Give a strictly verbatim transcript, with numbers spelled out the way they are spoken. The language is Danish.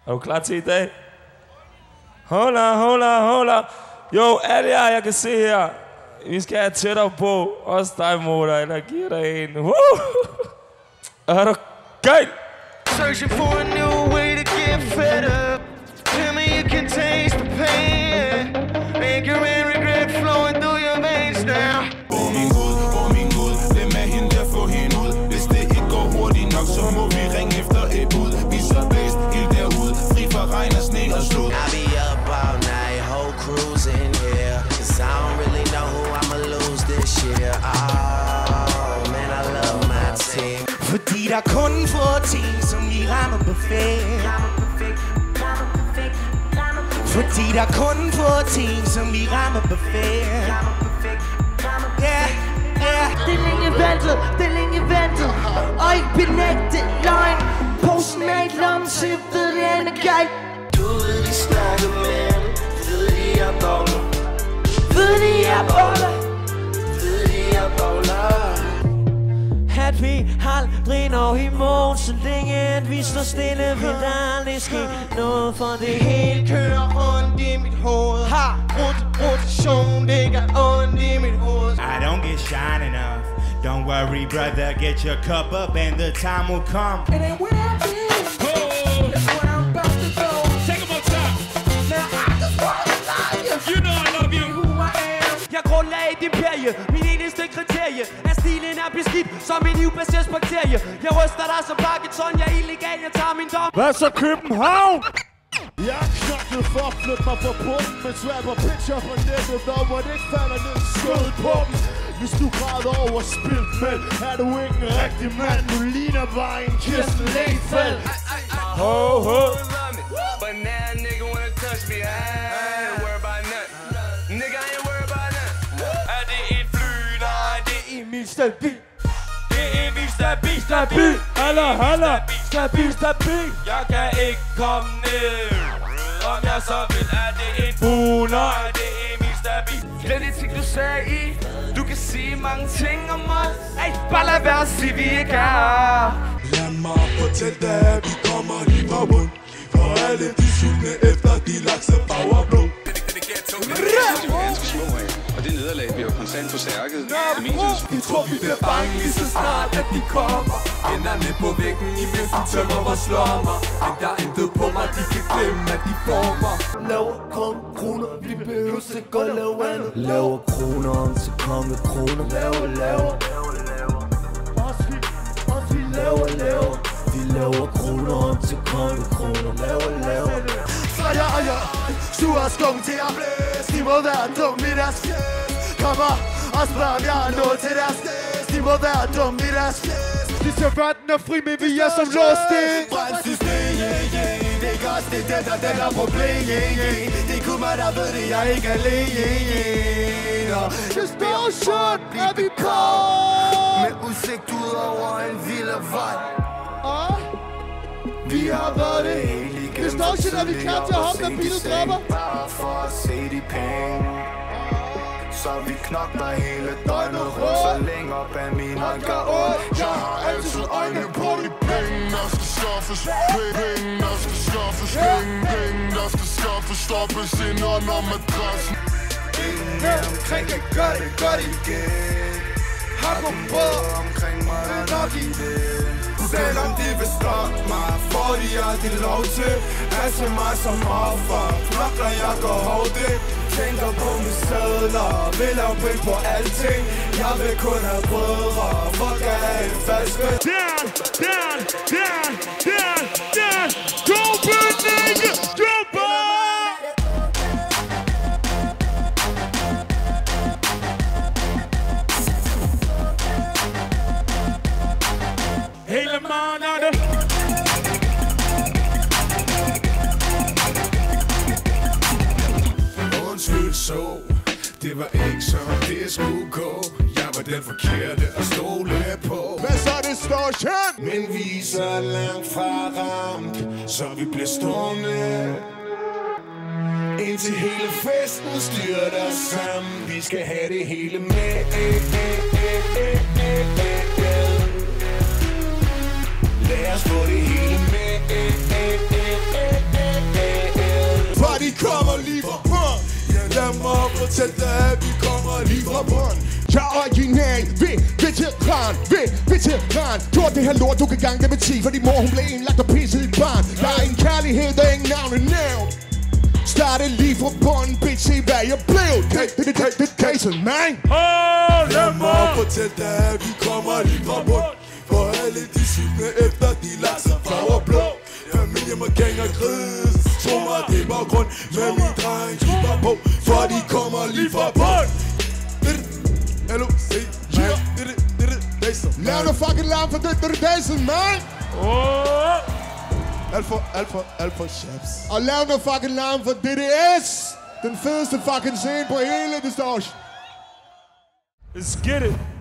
Er du klar til i dag? Hold on, hold on, hold on. Jo, alle jer, jeg kan se her. Vi skal have tættere på. Også dig, motor, eller giver dig en. Woo! Er du galt? Searching for a new way to get fed up. Tell me you can taste the pain. Make your regret flowing through your veins now. Åh min Gud, åh min Gud, hvem er hende der får hende ud? Hvis det ikke går hurtigt nok, så må vi ringe efter et bud. Vi så bedst, helt derud, fri fra regn og sne og slud. I be up all night, whole cruise in here. Cause I don't really know who I'ma lose this year. Oh, man, I love my team. Fordi der kun få ting, som vi rammer perfekt. Fordi der kun få ting, som vi rammer perfekt. Yeah, yeah. Det er længe ventet, det er længe ventet. Og ikke benægte løgn. Posten er i lommen, så jeg ved det er en galt. Du ved de snakker, men ved de er baller. Ved de er baller. Ved de er baller. At vi aldrig når i mål, så længe at vi står stille, vil der aldrig ske noget, for det hele kører rundt i mit hoved. Har rotation, ligger ondt i mit hoved. I don't get shine enough. Don't worry, brother, get your cup up and the time will come. It ain't where I've been, it's where I'm about to go. Take them on top. Now I just wanna love you. You know I love you. Who I am. Jeg grundlagde et imperie. Min eneste kriterie er stilen er beskidt som en hivbasseret bakterie. Jeg ryster dig som Parkinson. Jeg er illegal, jeg tager min dom. Hvad så København? Jeg er knoklet for at flytte mig fra bunden, men swapper picture på nettet, dog hvor det ikke falder ned i skødet på dem. Hvis du græder over spildt mænd, er du ikke en rigtig mand. Du ligner bare en Kirsten Lehfeldt. Ho, ho. But now nigga wanna touch me. I ain't worried about nothing. Nigga, I ain't worried about nothing. Er det et fly? Nej, det er Emil Stabil. Det er Emil Stabil, stabil. Halla, halla. Stabil, stabil. Jeg kan ikke komme ned. Om jeg så vil, er det et fly? Nej, det er Emil Stabil. Glem de ting, du sagde i. Du kan sige mange ting om os. Ej, bare lad være at sige, vi ikke er. Lad mig fortælle dig, at vi kommer lige fra bund. For alle de sultne efter de lakse farver blå. Og det nederlag bliver konstant forstærket. Vi tror vi bliver bange lige så snart at de kommer. Hænderne på væggen i midten tømmer vores lommer. Men der er intet på mig, de kan glemme at de former. Laver kun kroner, vi behøver ikke at lave andet. Laver kroner om til konge kroner. Laver, laver. Laver, laver. Vi laver kroner om til konge kroner. Laver, laver. Så jeg og jeg, sur skung til at blæse. De må være dum i deres fjæs. Kommer og spørger om jeg er nået til deres næs. De må være dum i deres fjæs. De ser verden er fri, men vi er som låst ind. Brændsystem, yeah, yeah. Det er ikke os, det er den, der den er problem, yeah, yeah. Det er kun mig, der ved det, jeg er ikke alene, yeah. Det står sådan, er vi på. Med udsigt ud over en vild vej. Vi har været det hele igennem. Det står sådan, at vi klar til at hoppe, når bilen dræber. Bare for at se de penge. Så vi knokler hele døgnet rundt, så længe op af min hånd gør ondt. Jeg har altid øjne på de penge, der skal skaffes. Penge, der skal skaffes. Penge, penge, der skal skaffes. Stoppes ind under madrassen. Ingen her omkring kan gøre det godt igen. Har på brød omkring mig, der er nok i det. Selvom de vil stoppe mig, får de aldrig lov til at se mig som offer. Knokler, jeg går hårdt, tænker på mine sædler. Vil lave penge på alting. Jeg vil kun have brødre. Fuck er en falsk ven. Down, down, down, down, down. Go big nigga, jump on! Hele måneder. Undskyld så, det var ikke sådan det skulle gå. Jeg var den forkerte at stole på. Hvad så det står sådan? Men vi er så langt fra ramt, så vi bliver stående. Indtil hele festen styrter sammen. Vi skal have det hele med. Lad os få det hele med. fortæl dig, at vi kommer lige fra bunden. Jeg er original, ved veteran, ved veteran. Gjort det her lort, du kan gange det med ti, fordi mor hun blev indlagt og pisset i barn. Der er en kærlighed, der ingen navne nævnt. Startede lige fra bunden, bitch, se hvad jeg blev. Det er det, det, casen, man. Lad mig fortæl dig, at vi kommer lige fra bunden. For alle de syvende efter, de lader sig farver blå. Familie med gang og gris, tro mig, det er baggrund. Med min dreng, skriver på, for de kommer lige fra bunden. L O C, yeah, det er det, det er det, lav nu fucking larm for det, det er Dason, man. Alt for, alt for, alt for chaps. Og lav nu fucking larm for D D S. Den fedeste fucking scene på hele distortion. Let's get it.